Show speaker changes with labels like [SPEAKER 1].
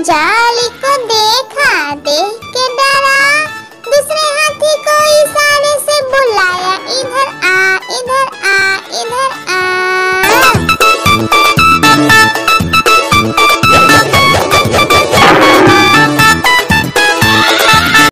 [SPEAKER 1] जाली को देखा, देख के डरा। दूसरे हाथी को इशारे से बुलाया, इधर आ, इधर आ, इधर